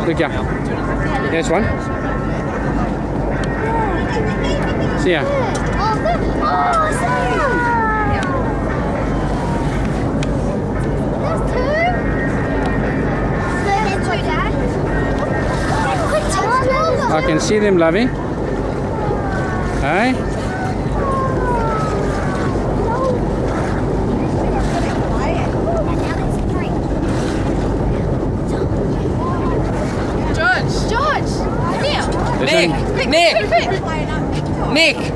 Được chưa? There's one. See ya. I can see them, Lovey. Hey? George! Nick! Nick! Nick!